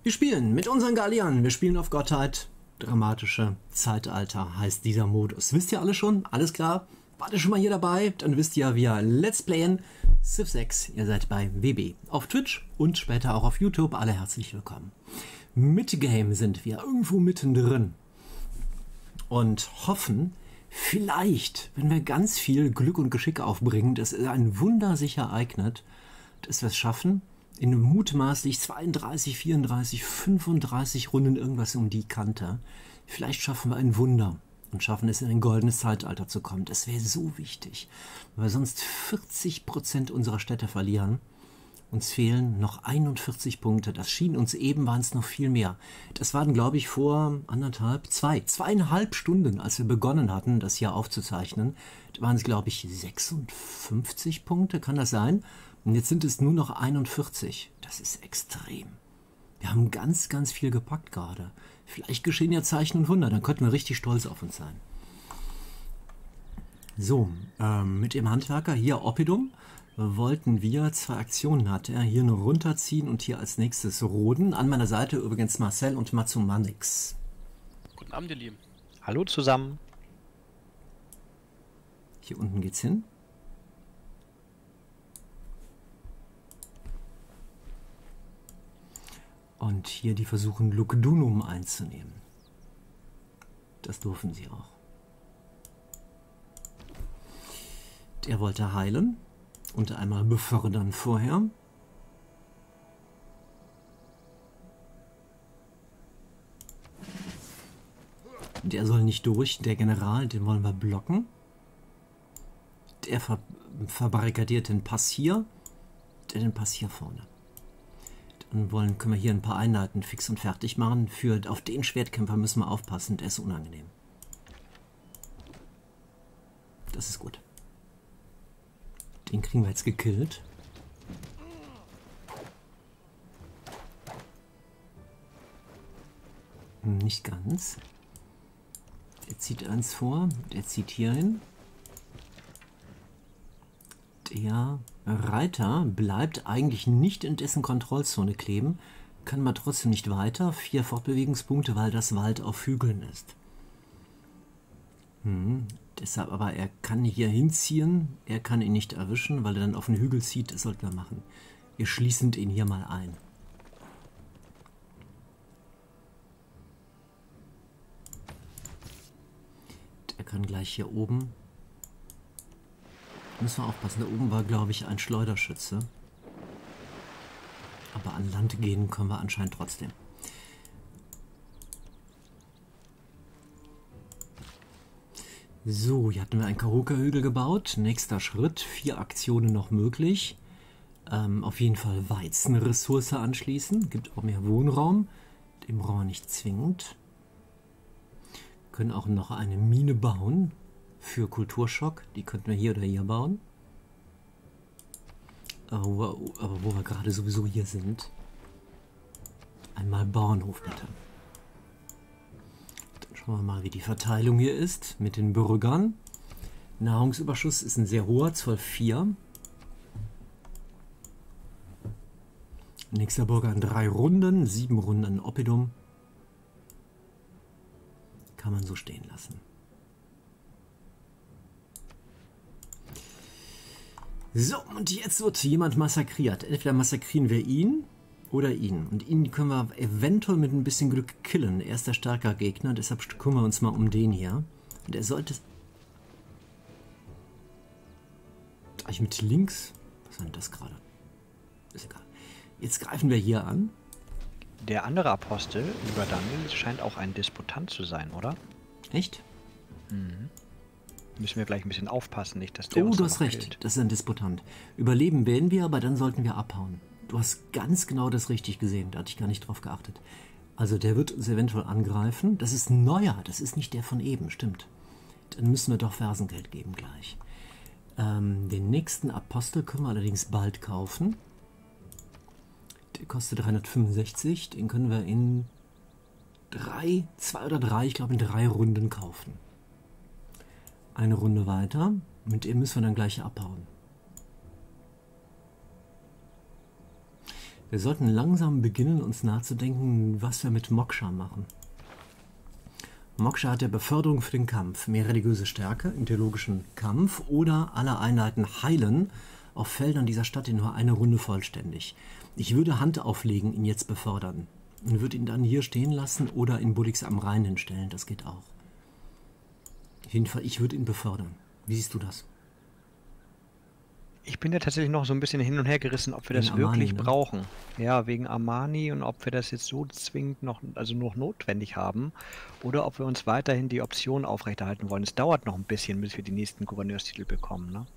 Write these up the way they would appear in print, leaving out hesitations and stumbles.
Wir spielen mit unseren Galliern. Wir spielen auf Gottheit. Dramatische Zeitalter heißt dieser Modus. Wisst ihr alle schon? Alles klar? Wart ihr schon mal hier dabei? Dann wisst ihr, wir Let's Playen Civ 6. Ihr seid bei WB. Auf Twitch und später auch auf YouTube. Alle herzlich willkommen. Midgame sind wir irgendwo mittendrin. Und hoffen, vielleicht, wenn wir ganz viel Glück und Geschick aufbringen, dass es ein Wunder sich ereignet, dass wir es schaffen, in mutmaßlich 32, 34, 35 Runden irgendwas um die Kante. Vielleicht schaffen wir ein Wunder und schaffen es, in ein goldenes Zeitalter zu kommen. Das wäre so wichtig, weil wir sonst 40% unserer Städte verlieren. Uns fehlen noch 41 Punkte. Das schien uns eben, waren es noch viel mehr. Das waren, glaube ich, vor zweieinhalb Stunden, als wir begonnen hatten, das hier aufzuzeichnen. Da waren es, glaube ich, 56 Punkte, kann das sein? Und jetzt sind es nur noch 41. Das ist extrem. Wir haben ganz, ganz viel gepackt gerade. Vielleicht geschehen ja Zeichen und Wunder, dann könnten wir richtig stolz auf uns sein. So, mit dem Handwerker hier Oppidum wollten wir 2 Aktionen hatte er. Hier nur runterziehen und hier als nächstes roden. An meiner Seite übrigens Marcel und Matsumanix. Guten Abend, ihr Lieben. Hallo zusammen. Hier unten geht's hin. Und hier die versuchen Lugdunum einzunehmen. Das dürfen sie auch. Der wollte heilen und einmal befördern vorher. Der soll nicht durch, der General, den wollen wir blocken. Der verbarrikadiert den Pass hier, der den Pass hier vorne. Dann können wir hier ein paar Einheiten fix und fertig machen. Auf den Schwertkämpfer müssen wir aufpassen, der ist unangenehm. Das ist gut. Den kriegen wir jetzt gekillt. Nicht ganz. Der zieht eins vor, der zieht hier hin. Der Reiter bleibt eigentlich nicht in dessen Kontrollzone kleben, kann man trotzdem nicht weiter. 4 Fortbewegungspunkte, weil das Wald auf Hügeln ist. Deshalb aber, er kann hier hinziehen, er kann ihn nicht erwischen, weil er dann auf den Hügel zieht, das sollten wir machen. Wir schließen ihn hier mal ein. Der kann gleich hier oben. Müssen wir aufpassen, da oben war, glaube ich, ein Schleuderschütze. Aber an Land gehen können wir anscheinend trotzdem. So, hier hatten wir einen Kahoka-Hügel gebaut. Nächster Schritt, 4 Aktionen noch möglich. Auf jeden Fall Weizenressource anschließen. Gibt auch mehr Wohnraum. Den brauchen wir nicht zwingend. Können auch noch eine Mine bauen. Für Kulturschock, die könnten wir hier oder hier bauen. Aber wo wir gerade sowieso hier sind, einmal Bauernhof bitte. Dann schauen wir mal, wie die Verteilung hier ist mit den Bürgern. Nahrungsüberschuss ist ein sehr hoher, 12,4. Nächster Bürger in 3 Runden, 7 Runden an Oppidum. Kann man so stehen lassen. So, und jetzt wird jemand massakriert. Entweder massakrieren wir ihn oder ihn. Und ihn können wir eventuell mit ein bisschen Glück killen. Er ist der stärkere Gegner, deshalb kümmern wir uns mal um den hier. Und er sollte... Ich mit links... Was war denn das gerade? Ist egal. Jetzt greifen wir hier an. Der andere Apostel über Daniel scheint auch ein Disputant zu sein, oder? Echt? Mhm. Müssen wir gleich ein bisschen aufpassen, nicht, dass der Oh, uns du hast noch recht, killt. das ist ein Disputant. Überleben werden wir, aber dann sollten wir abhauen. Du hast ganz genau das richtig gesehen, da hatte ich gar nicht drauf geachtet. Also der wird uns eventuell angreifen. Das ist ein neuer, das ist nicht der von eben, stimmt. Dann müssen wir doch Fersengeld geben gleich. Den nächsten Apostel können wir allerdings bald kaufen. Der kostet 365, den können wir in 2 oder 3, ich glaube in 3 Runden kaufen. Eine Runde weiter, mit dem müssen wir dann gleich abhauen. Wir sollten langsam beginnen, uns nachzudenken, was wir mit Moksha machen. Moksha hat ja Beförderung für den Kampf, mehr religiöse Stärke im theologischen Kampf oder alle Einheiten heilen auf Feldern dieser Stadt in nur eine Runde vollständig. Ich würde Hand auflegen, ihn jetzt befördern und würde ihn dann hier stehen lassen oder in Bullix am Rhein hinstellen, das geht auch. Auf jeden Fall, ich würde ihn befördern. Wie siehst du das? Ich bin ja tatsächlich noch so ein bisschen hin und her gerissen, ob wir Wegen das Armani, wirklich ne? brauchen. Ja, wegen Armani und ob wir das jetzt so zwingend noch, also noch notwendig haben oder ob wir uns weiterhin die Option aufrechterhalten wollen. Es dauert noch ein bisschen, bis wir die nächsten Gouverneurstitel bekommen, ne?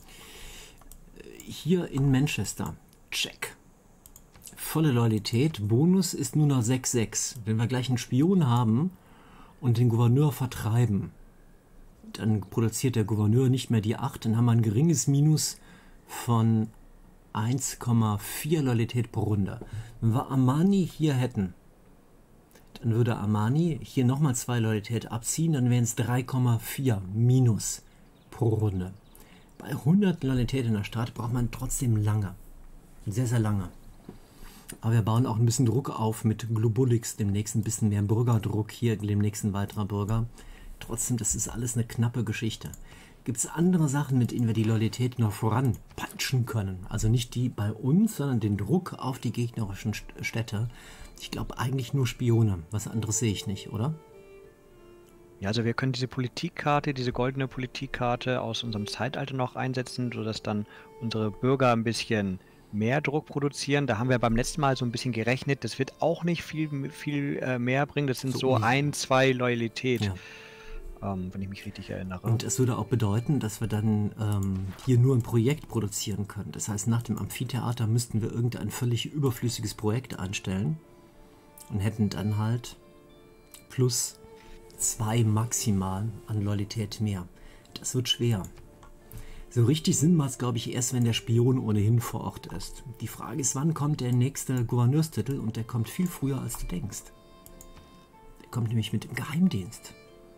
Hier in Manchester, check. Volle Loyalität, Bonus ist nur noch 6,6. Wenn wir gleich einen Spion haben und den Gouverneur vertreiben, dann produziert der Gouverneur nicht mehr die 8, dann haben wir ein geringes Minus von 1,4 Loyalität pro Runde. Wenn wir Armani hier hätten, dann würde Armani hier nochmal 2 Loyalität abziehen, dann wären es 3,4 Minus pro Runde. Bei 100 Loyalität in der Stadt braucht man trotzdem lange. Sehr, sehr lange. Aber wir bauen auch ein bisschen Druck auf mit Globulix, demnächst ein bisschen mehr Bürgerdruck hier, demnächst ein weiterer Bürger. Trotzdem, das ist alles eine knappe Geschichte. Gibt es andere Sachen, mit denen wir die Loyalität noch voranpeitschen können? Also nicht die bei uns, sondern den Druck auf die gegnerischen Städte. Ich glaube eigentlich nur Spione. Was anderes sehe ich nicht, oder? Ja, also wir können diese Politikkarte, diese goldene Politikkarte aus unserem Zeitalter noch einsetzen, sodass dann unsere Bürger ein bisschen mehr Druck produzieren. Da haben wir beim letzten Mal so ein bisschen gerechnet. Das wird auch nicht viel mehr bringen. Das sind so 1, 2 Loyalität. Ja. Wenn ich mich richtig erinnere. Und es würde auch bedeuten, dass wir dann hier nur ein Projekt produzieren können. Das heißt, nach dem Amphitheater müssten wir irgendein völlig überflüssiges Projekt einstellen und hätten dann halt plus 2 maximal an Loyalität mehr. Das wird schwer. So richtig Sinn macht es, glaube ich, erst, wenn der Spion ohnehin vor Ort ist. Die Frage ist, wann kommt der nächste Gouverneurstitel? Und der kommt viel früher, als du denkst. Der kommt nämlich mit dem Geheimdienst.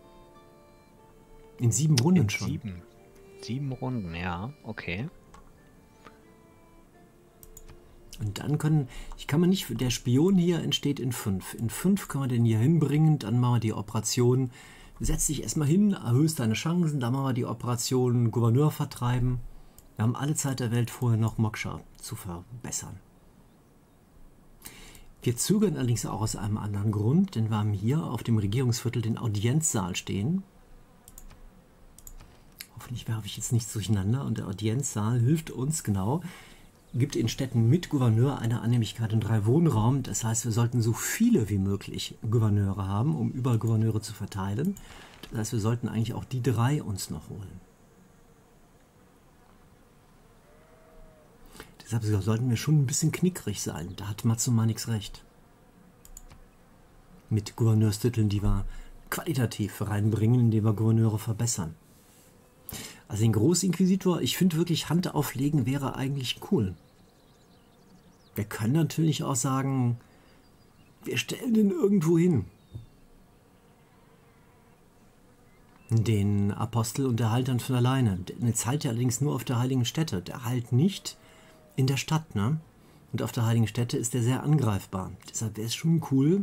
In 7 Runden in schon. 7 Runden, ja, okay. Und dann der Spion hier entsteht in 5. In 5 können wir den hier hinbringen, dann machen wir die Operation, setz dich erstmal hin, erhöhst deine Chancen, dann machen wir die Operation Gouverneur vertreiben. Wir haben alle Zeit der Welt vorher noch Moksha zu verbessern. Wir zögern allerdings auch aus einem anderen Grund, denn wir haben hier auf dem Regierungsviertel den Audienzsaal stehen. Hoffentlich werfe ich jetzt nichts durcheinander und der Audienzsaal hilft uns genau, gibt in Städten mit Gouverneur eine Annehmlichkeit in 3 Wohnraum. Das heißt, wir sollten so viele wie möglich Gouverneure haben, um überall Gouverneure zu verteilen. Das heißt, wir sollten eigentlich auch die 3 uns noch holen. Deshalb sollten wir schon ein bisschen knickrig sein. Da hat Matsumanix recht. Mit Gouverneurstiteln, die wir qualitativ reinbringen, indem wir Gouverneure verbessern. Also den Großinquisitor, ich finde wirklich, Hand auflegen wäre eigentlich cool. Wir können natürlich auch sagen, wir stellen den irgendwo hin. Den Apostel und der heilt dann von alleine. Jetzt heilt er allerdings nur auf der heiligen Stätte. Der heilt nicht in der Stadt, ne? Und auf der heiligen Stätte ist der sehr angreifbar. Deshalb wäre es schon cool,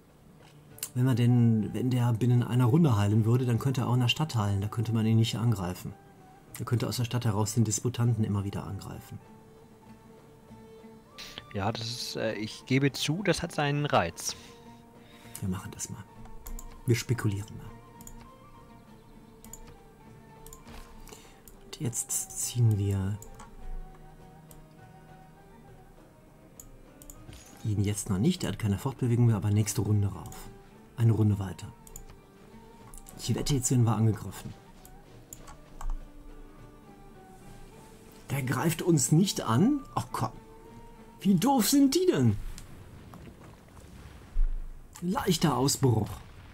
wenn der binnen einer Runde heilen würde, dann könnte er auch in der Stadt heilen. Da könnte man ihn nicht angreifen. Er könnte aus der Stadt heraus den Disputanten immer wieder angreifen. Ja, das ist, ich gebe zu, das hat seinen Reiz. Wir machen das mal. Wir spekulieren mal. Und jetzt ziehen wir ihn jetzt noch nicht. Er hat keine Fortbewegung mehr, aber nächste Runde rauf. Eine Runde weiter. Ich wette, jetzt werden wir angegriffen. Der greift uns nicht an. Ach komm. Wie doof sind die denn? Leichter Ausbruch.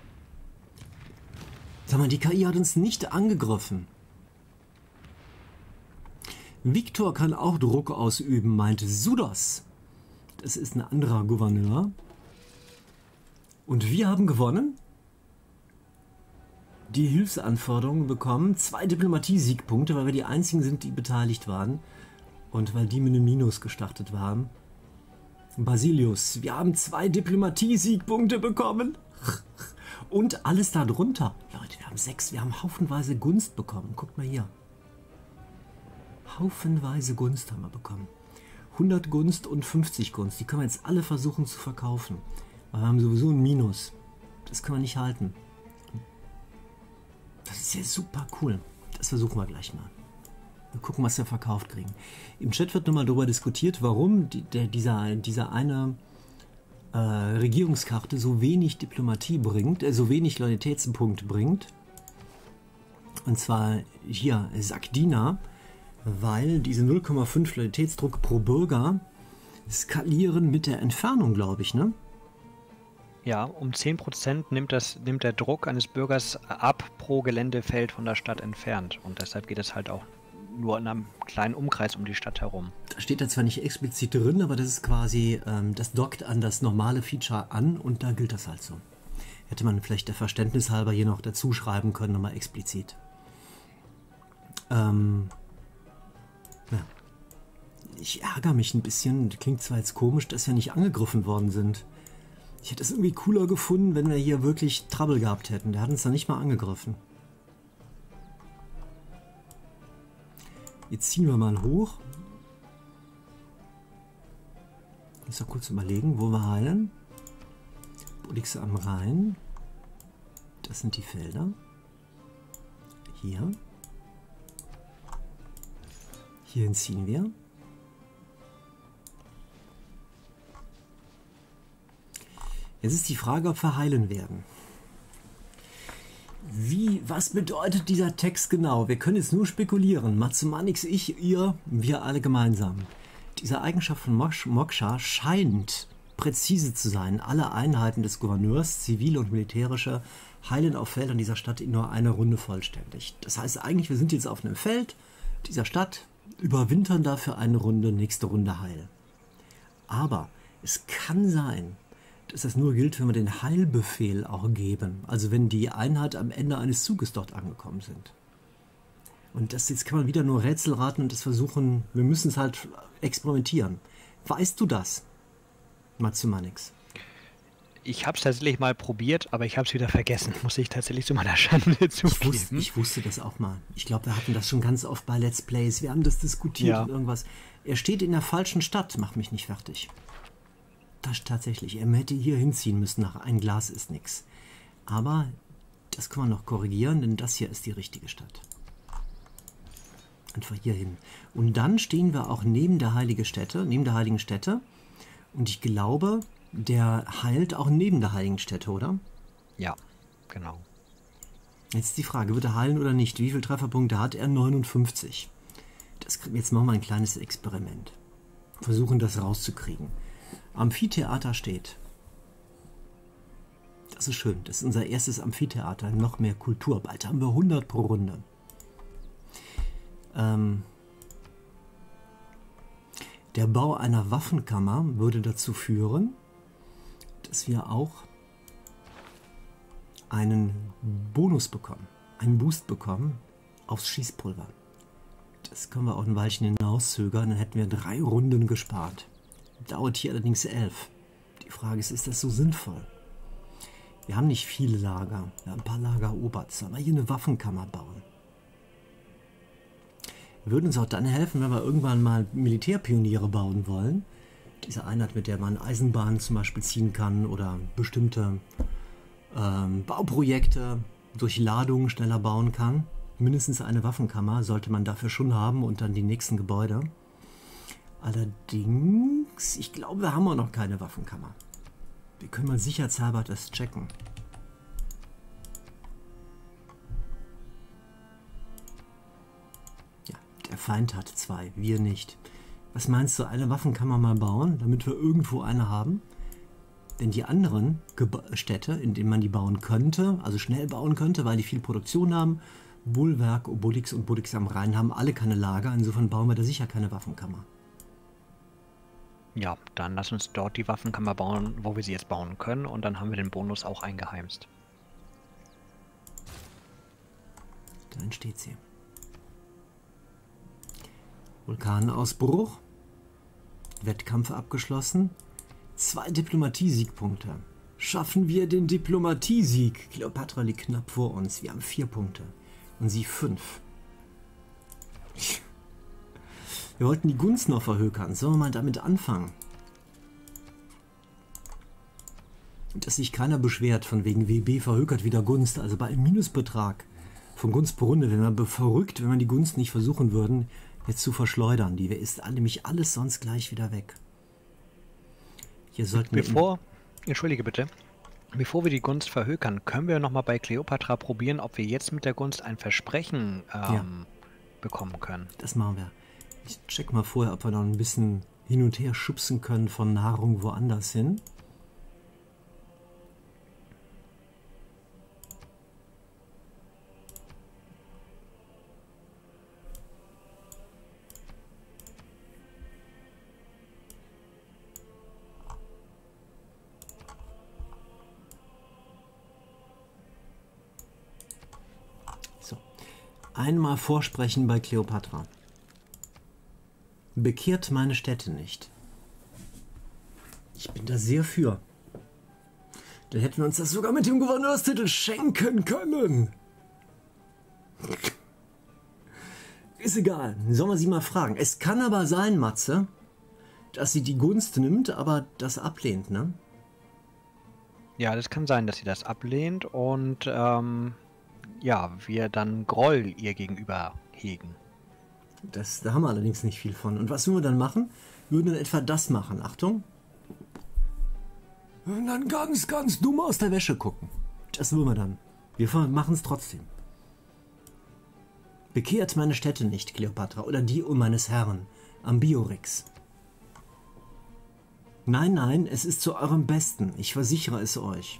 Sag mal, die KI hat uns nicht angegriffen. Viktor kann auch Druck ausüben, meinte Sudos. Das ist ein anderer Gouverneur. Und wir haben gewonnen. Die Hilfsanforderungen bekommen 2 Diplomatie-Siegpunkte, weil wir die einzigen sind, die beteiligt waren. Und weil die mit einem Minus gestartet waren. Basilius, wir haben 2 Diplomatie-Siegpunkte bekommen. Und alles da drunter. Leute, wir haben 6, wir haben haufenweise Gunst bekommen. Guckt mal hier. Haufenweise Gunst haben wir bekommen. 100 Gunst und 50 Gunst. Die können wir jetzt alle versuchen zu verkaufen. Weil wir haben sowieso ein Minus. Das können wir nicht halten. Das ist ja super cool. Das versuchen wir gleich mal. Wir gucken, was wir verkauft kriegen. Im Chat wird nochmal darüber diskutiert, warum dieser eine Regierungskarte so wenig Diplomatie bringt, so wenig Loyalitätspunkte bringt. Und zwar hier Sakdina, weil diese 0,5 Loyalitätsdruck pro Bürger skalieren mit der Entfernung, glaube ich, ne? Ja, um 10% nimmt der Druck eines Bürgers ab pro Geländefeld von der Stadt entfernt. Und deshalb geht es halt auch nur in einem kleinen Umkreis um die Stadt herum. Da steht da zwar nicht explizit drin, aber das ist quasi, das dockt an das normale Feature an und da gilt das halt so. Hätte man vielleicht der Verständnis halber hier noch dazu schreiben können, nochmal explizit. Ja. Ich ärgere mich ein bisschen, klingt zwar jetzt komisch, dass wir nicht angegriffen worden sind. Ich hätte es irgendwie cooler gefunden, wenn wir hier wirklich Trouble gehabt hätten. Der hat uns da nicht mal angegriffen. Jetzt ziehen wir mal hoch. Ich muss noch kurz überlegen, wo wir heilen. Bodix am Rhein. Das sind die Felder. Hier. Hierhin ziehen wir. Jetzt ist die Frage, ob wir heilen werden. Was bedeutet dieser Text genau? Wir können jetzt nur spekulieren. Matsumanix, ich, ihr, wir alle gemeinsam. Diese Eigenschaft von Moksha scheint präzise zu sein. Alle Einheiten des Gouverneurs, zivile und militärische, heilen auf Feldern dieser Stadt in nur einer Runde vollständig. Das heißt eigentlich, wir sind jetzt auf einem Feld dieser Stadt, überwintern dafür eine Runde, nächste Runde heil. Aber es kann sein, dass das nur gilt, wenn wir den Heilbefehl auch geben. Also wenn die Einheit am Ende eines Zuges dort angekommen sind. Und das jetzt kann man wieder nur Rätsel raten und das versuchen, wir müssen es halt experimentieren. Weißt du das, Matsumanix? Ich habe es tatsächlich mal probiert, aber ich habe es wieder vergessen, muss ich tatsächlich zu meiner Schande zugeben. Ich wusste das auch mal. Ich glaube, wir hatten das schon ganz oft bei Let's Plays. Wir haben das diskutiert und irgendwas. Er steht in der falschen Stadt, macht mich nicht fertig. Das tatsächlich. Er hätte hier hinziehen müssen. Nach ein Glas ist nichts. Aber das können wir noch korrigieren, denn das hier ist die richtige Stadt. Einfach hier hin. Und dann stehen wir auch neben der heiligen Stätte. Und ich glaube, der heilt auch neben der heiligen Stätte, oder? Ja, genau. Jetzt ist die Frage, wird er heilen oder nicht? Wie viele Trefferpunkte hat er? 59. Jetzt machen wir ein kleines Experiment. Versuchen das rauszukriegen. Amphitheater steht. Das ist schön. Das ist unser erstes Amphitheater. Noch mehr Kultur. Bald haben wir 100 pro Runde. Der Bau einer Waffenkammer würde dazu führen, dass wir auch einen Bonus bekommen. Einen Boost bekommen aufs Schießpulver. Das können wir auch ein Weilchen hinauszögern. Dann hätten wir 3 Runden gespart. Dauert hier allerdings 11. Die Frage ist das so sinnvoll? Wir haben nicht viele Lager. Wir haben ein paar Lager Oberts. Aber hier eine Waffenkammer bauen. Würde uns auch dann helfen, wenn wir irgendwann mal Militärpioniere bauen wollen. Diese Einheit, mit der man Eisenbahnen zum Beispiel ziehen kann oder bestimmte Bauprojekte durch Ladungen schneller bauen kann. Mindestens eine Waffenkammer sollte man dafür schon haben und dann die nächsten Gebäude. Allerdings, ich glaube, wir haben auch noch keine Waffenkammer. Wir können mal sicherheitshalber das checken. Ja, der Feind hat 2, wir nicht. Was meinst du, eine Waffenkammer mal bauen, damit wir irgendwo eine haben? Denn die anderen Städte, in denen man die bauen könnte, also schnell bauen könnte, weil die viel Produktion haben, Wohlwerk, Obodix und Bodix am Rhein haben alle keine Lager, insofern bauen wir da sicher keine Waffenkammer. Ja, dann lass uns dort die Waffenkammer bauen, wo wir sie jetzt bauen können, und dann haben wir den Bonus auch eingeheimst. Da entsteht sie. Vulkanausbruch. Wettkampf abgeschlossen. 2 Diplomatie-Siegpunkte. Schaffen wir den Diplomatie-Sieg? Kleopatra liegt knapp vor uns. Wir haben 4 Punkte. Und sie 5. Wir wollten die Gunst noch verhökern. Sollen wir mal damit anfangen? Und dass sich keiner beschwert, von wegen WB verhökert wieder Gunst. Also bei einem Minusbetrag von Gunst pro Runde, wenn wir verrückt, wenn wir die Gunst nicht versuchen würden, jetzt zu verschleudern. Die ist nämlich alles sonst gleich wieder weg. Hier sollten wir... Entschuldige bitte. Bevor wir die Gunst verhökern, können wir nochmal bei Kleopatra probieren, ob wir jetzt mit der Gunst ein Versprechen bekommen können. Das machen wir. Ich check mal vorher, ob wir noch ein bisschen hin und her schubsen können von Nahrung woanders hin. Einmal vorsprechen bei Kleopatra. Bekehrt meine Städte nicht. Ich bin da sehr für. Dann hätten wir uns das sogar mit dem Gouverneurstitel schenken können. Ist egal. Sollen wir sie mal fragen. Es kann aber sein, Matze, dass sie die Gunst nimmt, aber das ablehnt, ne? Ja, das kann sein, dass sie das ablehnt und ja, wir dann Groll ihr gegenüber hegen. Da haben wir allerdings nicht viel von. Und was würden wir dann machen? Wir würden dann etwa das machen. Achtung. Und dann ganz, ganz dumm aus der Wäsche gucken. Das würden wir dann. Wir machen es trotzdem. Bekehrt meine Städte nicht, Kleopatra, oder die um meines Herrn, Ambiorix. Nein, nein, es ist zu eurem Besten. Ich versichere es euch.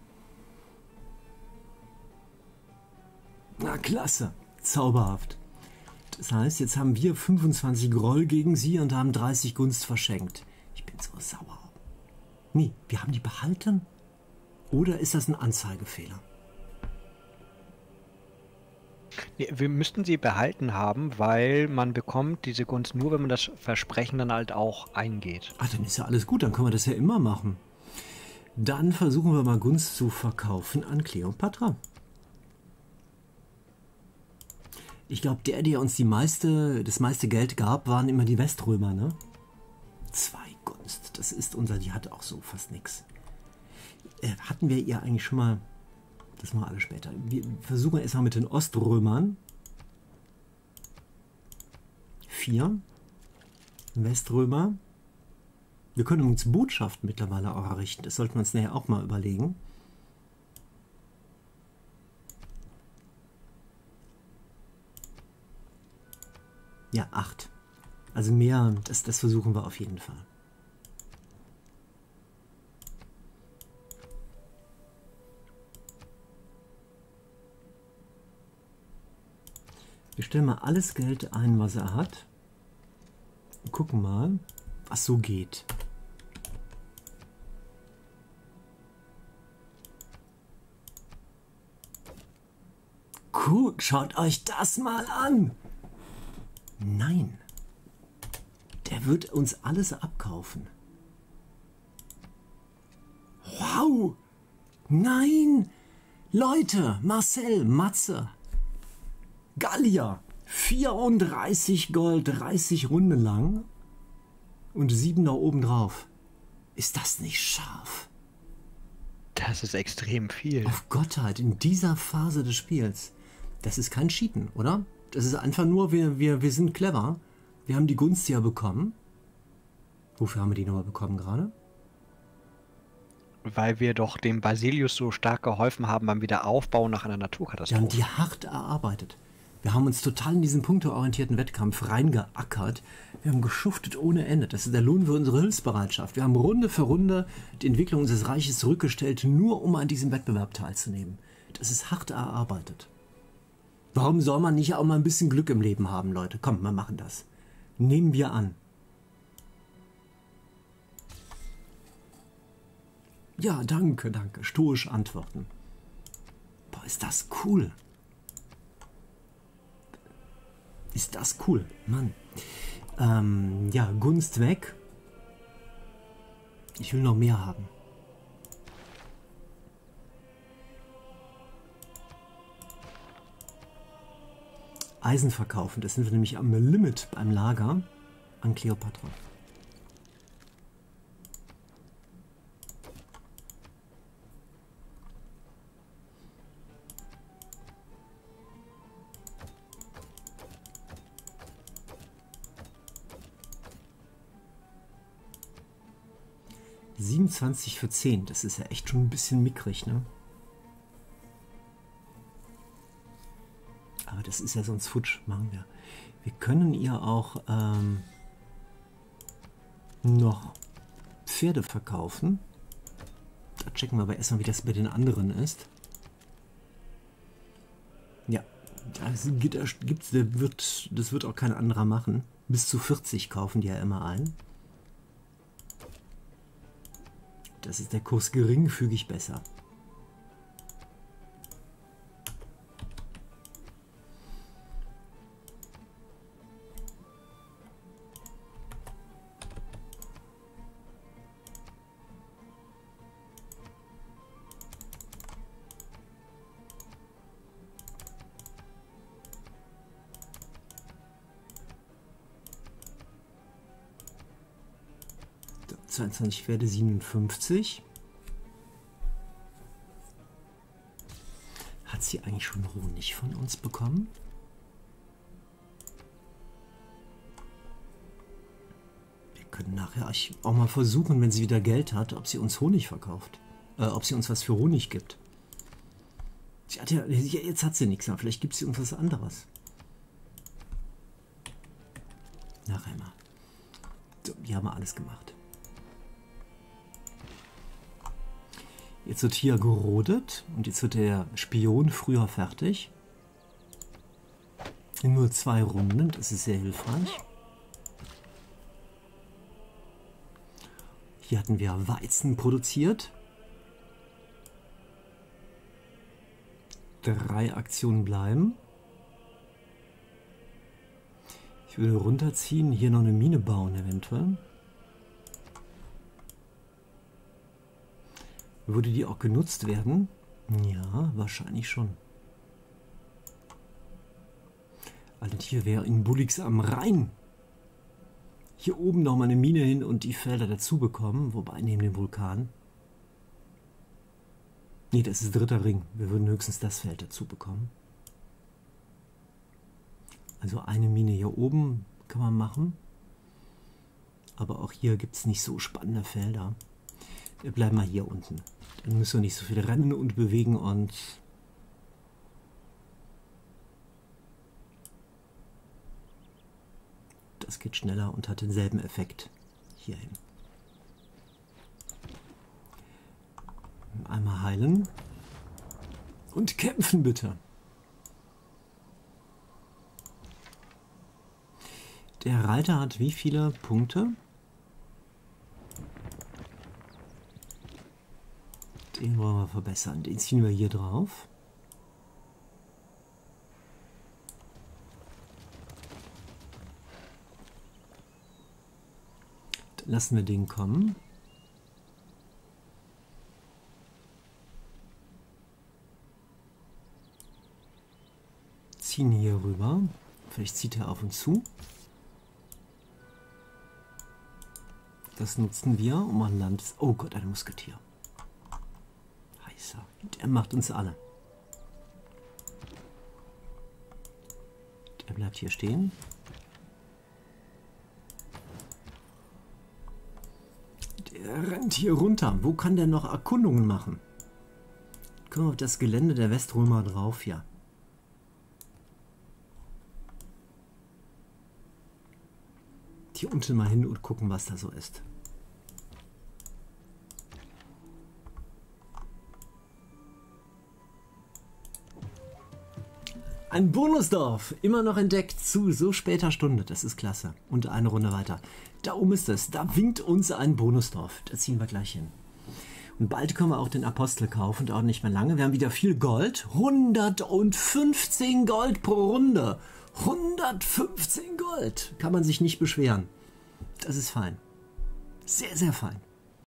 Na, klasse. Zauberhaft. Das heißt, jetzt haben wir 25 Groll gegen sie und haben 30 Gunst verschenkt. Ich bin so sauer. Nee, wir haben die behalten? Oder ist das ein Anzeigefehler? Nee, wir müssten sie behalten haben, weil man bekommt diese Gunst nur, wenn man das Versprechen dann halt auch eingeht. Ach, dann ist ja alles gut, dann können wir das ja immer machen. Dann versuchen wir mal Gunst zu verkaufen an Kleopatra. Ich glaube, der uns das meiste Geld gab, waren immer die Weströmer, ne? 2 Gunst, das ist die hat auch so fast nichts. Hatten wir ihr eigentlich schon mal, das machen wir alle später. Wir versuchen erstmal mit den Oströmern. 4 Weströmer. Wir können uns Botschaften mittlerweile auch errichten, das sollten wir uns nachher auch mal überlegen. Ja, 8. Also mehr, das versuchen wir auf jeden Fall. Wir stellen mal alles Geld ein, was er hat. Und gucken mal, was so geht. Guck, schaut euch das mal an! Nein, der wird uns alles abkaufen. Wow, nein, Leute, Marcel, Matze, Gallier, 34 Gold, 30 Runden lang und 7 da oben drauf. Ist das nicht scharf? Das ist extrem viel. Auf Gottheit, in dieser Phase des Spiels. Das ist kein Cheaten, oder? Das ist einfach nur, wir sind clever. Wir haben die Gunst ja bekommen. Wofür haben wir die nochmal bekommen gerade? Weil wir doch dem Basilius so stark geholfen haben beim Wiederaufbau nach einer Naturkatastrophe. Wir haben die hart erarbeitet. Wir haben uns total in diesen punkteorientierten Wettkampf reingeackert. Wir haben geschuftet ohne Ende. Das ist der Lohn für unsere Hilfsbereitschaft. Wir haben Runde für Runde die Entwicklung unseres Reiches zurückgestellt, nur um an diesem Wettbewerb teilzunehmen. Das ist hart erarbeitet. Warum soll man nicht auch mal ein bisschen Glück im Leben haben, Leute? Kommt, wir machen das. Nehmen wir an. Ja, danke, danke. Stoisch antworten. Boah, ist das cool. Ist das cool, Mann. Ja, Gunst weg. Ich will noch mehr haben. Eisen verkaufen. Das sind wir nämlich am Limit beim Lager an Kleopatra. für 10. Das ist ja echt schon ein bisschen mickrig, ne? Aber das ist ja sonst futsch, machen wir. Wir können ihr auch noch Pferde verkaufen. Da checken wir aber erstmal, wie das bei den anderen ist. Ja, das wird auch kein anderer machen. Bis zu 40 kaufen die ja immer ein. Das ist der Kurs geringfügig besser. So, 22 Pferde, 57. Hat sie eigentlich schon Honig von uns bekommen? Wir können nachher auch mal versuchen, wenn sie wieder Geld hat, ob sie uns Honig verkauft. Ob sie uns was für Honig gibt. Sie hat ja, jetzt hat sie nichts mehr. Vielleicht gibt sie uns was anderes. Nachher mal. So, hier haben wir alles gemacht. Jetzt wird hier gerodet und jetzt wird der Spion früher fertig. In nur 2 Runden, das ist sehr hilfreich. Hier hatten wir Weizen produziert. 3 Aktionen bleiben. Ich würde runterziehen, hier noch eine Mine bauen eventuell. Würde die auch genutzt werden? Ja, wahrscheinlich schon. Alternative wäre in Bullix am Rhein. Hier oben noch mal eine Mine hin und die Felder dazu bekommen, wobei neben dem Vulkan. Nee, das ist 3. Ring. Wir würden höchstens das Feld dazu bekommen. Also eine Mine hier oben kann man machen. Aber auch hier gibt es nicht so spannende Felder. Wir bleiben mal hier unten. Dann müssen wir nicht so viel rennen und bewegen und das geht schneller und hat denselben Effekt hierhin. Einmal heilen und kämpfen bitte. Der Reiter hat wie viele Punkte? Den wollen wir verbessern. Den ziehen wir hier drauf. Dann lassen wir den kommen. Ziehen hier rüber. Vielleicht zieht er auf uns zu. Das nutzen wir, um an Land... Oh Gott, ein Musketier. Heißer. Der macht uns alle. Der bleibt hier stehen. Der rennt hier runter. Wo kann der noch Erkundungen machen? Können wir auf das Gelände der Weströmer drauf? Ja. Hier unten mal hin und gucken, was da so ist. Ein Bonusdorf, immer noch entdeckt zu so später Stunde. Das ist klasse. Und eine Runde weiter. Da oben ist es. Da winkt uns ein Bonusdorf. Da ziehen wir gleich hin. Und bald können wir auch den Apostel kaufen. Dauert nicht mehr lange. Wir haben wieder viel Gold. 115 Gold pro Runde. 115 Gold. Kann man sich nicht beschweren. Das ist fein. Sehr, sehr fein.